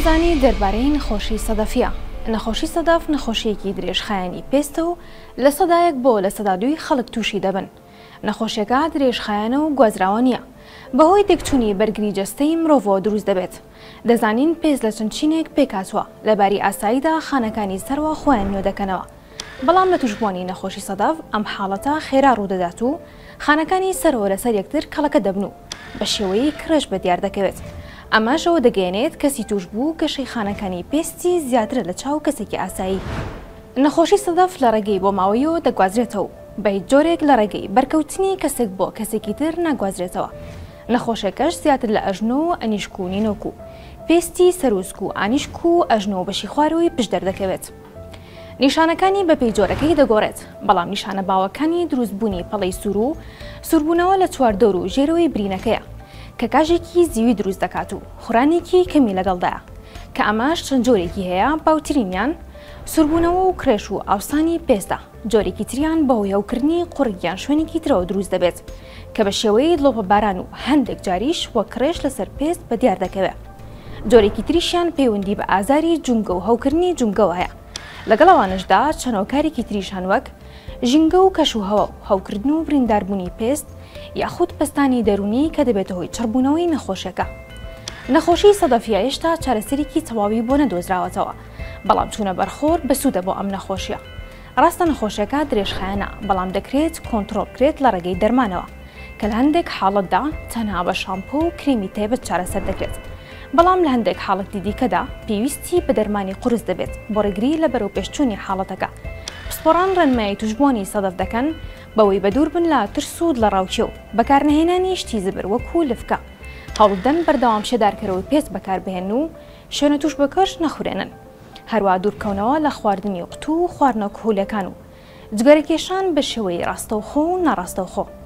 دەزانی دەربارەی نەخۆشی سەدەفیە. نەخۆشی سەدەف نەخۆشیەکی درێژخایەنی پێستە و لە سەدایەک بۆ لە سەدادووی خەڵک تووشی دەبن. نەخۆشیەکە درێژخایەنە و گوازراوە نییە، بەهۆی تێکچوونی بەرگری جەستەی مرۆڤ دروست دەبێت. دەزانین پێست لە چەند چینێک پێکاتوە لەباری ئاساییدا خانەکانی سەرەوە خۆیان نوێ دەکەنەوە. بەڵام لە توشبوونی نەخۆشی سەدەف ئەم حاڵەتە خێرا ڕوودەدات و خانەکانی سەرەوە لەسەر یەکتر کەڵەکە دەبن و بە شێوەیەی کرێژ بەدیار دەکەوێت. ئەمەشەوە دەگەێنێت کەسی توش بوو گەشەی خانەکانی پێستی زیاترە لە چاو کەسێکی ئاسایی. نەخۆشی سەدەف لە ڕێگەی بۆ ماوەیەوە دەگوازرێتەوە، بە هیچ جۆرێک لە ڕێگەی بەرکەوتنی کەسێک بۆ کەسێکی تر ناگوازرێتەوە. نەخۆشیەکەش زیاتر لە ئەژنۆ و ئەنیشک و نینۆک و پێستی سەروسک و ئانیشک و ئەژنۆ و بەشی خواروی پشت دەردەکەوێت. نیشانەکانی بەپێی جۆرەکەی دەگۆڕێت، بەڵام نیشانە باوەکانی دروستبوونی پەڵەی سوور و سووربوونەوە لە چواردۆر و ژێرەوەی برینەکەیە کە کاژێکی زیوی دروست دەکات و خوڕانێکی کەمی لەگەڵدایە کە ئەماش چەند جۆرێکی هەیە. باوترینیان سووربوونەوە و کرێش و ئاوسانی پێستە. جۆرێکی تریان بەهۆی هەوکردنی قوڕگیان شوێنێکی ترەوە دروست دەبێت کە بە شێوەیە دڵۆپە باران و هەندێک جاریش وە کرێش لەسەر پێست بەدیار دەکەوێت. جۆرێکی تریشیان پەیوەندی بە ئازاری جونگە و هەوکردنی جونگەوە هەیە. لەگەڵ ئەوانشدا چەنۆکارێکی تریشان وەک ژینگە و کەش و هەوە و هەوکردن و برینداربوونی پێست یاخود پستانی دەرونی کە دەبێتە هۆی چڕبوونەوەی نەخۆشیەکە. نەخۆشی سەدەفیە هێشتا چارەسەرێکی تەواوی بۆ نەدۆزراوەتەوە، بەڵام چوونە بەرخۆر بەسوودە بۆ ئەم نەخۆشیە. ڕاستە نەخۆشیەکە درێژخایەنە، بەڵام دەکرێت کۆنتڕۆڵ بکرێت لە ڕێگەی دەرمانەوە کە لە هەندێک حاڵەتدا تەنها بە شامپۆ و کریمی تایبەت چارەسەر دەکرێت. بەڵام لە هەندێک حاڵەتی دیکەدا پێویستی بە دەرمانی قورس دەبێت بۆ ڕێگری لە بەرەو پێشچوونی حاڵەتەکە. پسپۆڕان ڕەنمایی توشبوونی سەدەف دەکەن بەوەی بەدوور بن لە ترسود لە ڕاوچێ و بەکارنهێنانی شتی زبر وەکو لفکە. هەوڵدەن بەردەوام شێدارکەرەوەی پێست بەکاربهێن و شوێنە توش بەکەش نەخورێنن. هەروە دوورکەونەوە لە خواردنی قوتو و خواردنە کۆولەکان و جگەرەکێشان بە شێوەی ڕاستەوخۆ و ناڕاستەوخۆ.